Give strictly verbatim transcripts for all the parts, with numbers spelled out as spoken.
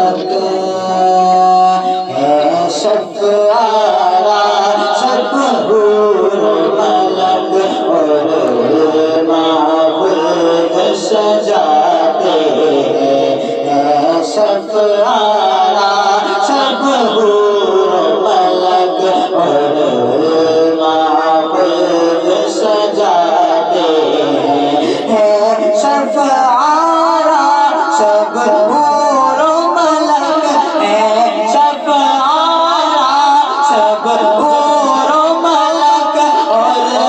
ملک ہے شفعارا سب حور ملک اور معبود سجاتے ہیں شفعارا سب حور ملک اور معبود سجاتے ہیں شفعارا سب حور ملک ہے شفعارا سب حور ملک اور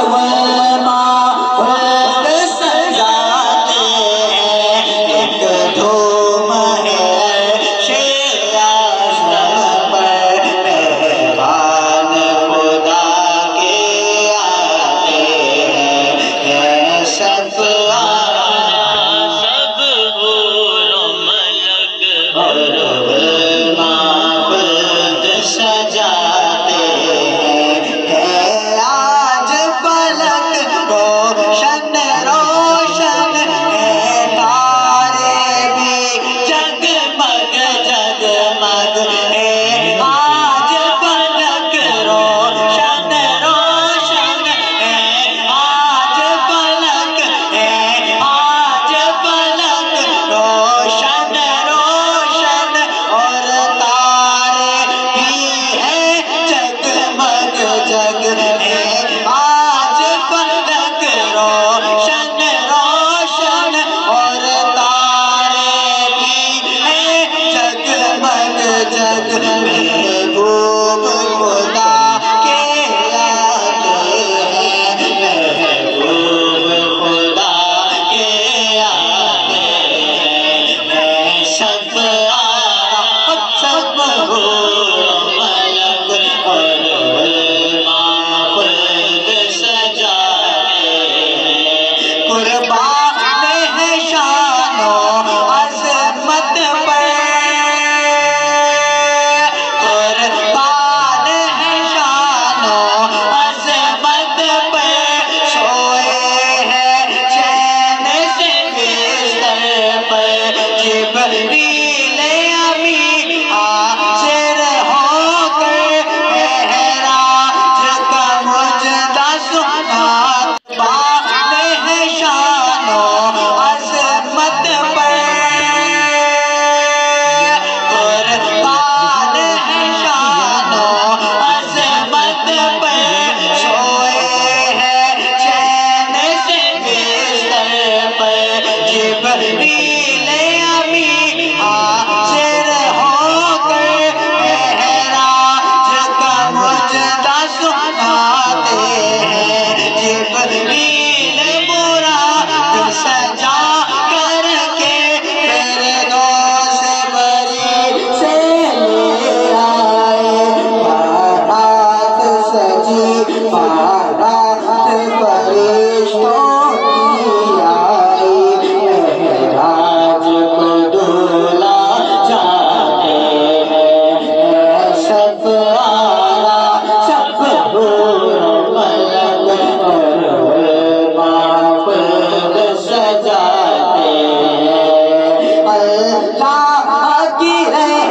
معبود سجاتے ہیں ایک دھوم ہے شیر اعظم پر مہربان خدا کے آتے ہیں شفعارا سب حور ملک اور معبود سجاتے ہیں آج فلک روشن روشن ہے تارے بھی جگمگ جگمگ ہے آج فلک روشن روشن ہے آج فلک ہے آج فلک روشن روشن اور تارے بھی ہیں جگمگ جگ ہے آج فلک روشن روشن اور تارے بھی ہیں جگمگ جگ محبوب خدا کے آتے ہیں محبوب خدا کے آتے ہیں شفعارا سب حور ملک اور معبود سجاتے ہیں قربان ہے شان و عظمت پر قربان ہے شان و عظمت پر سوئے ہیں چین سے بستر پر جبریل امی حاضر ہو کر معراج کا مجدہ سناتے قربان ہے شان و عظمت پر قربان ہے شان و عظمت پر سوئے ہیں چین سے بستر پر جبریل امی حاضر ہو کر معراج کا مجدہ سناتے ہیں جبریل مراد سجا کر کے فردوس بری سے لے آئے بارات سجی بارات فرشتوں کی آئی معراج کو دھولا جاتے ہیں شفعارا سب حور ملک اور معبود سجاتے ہیں اللہ کی رحمت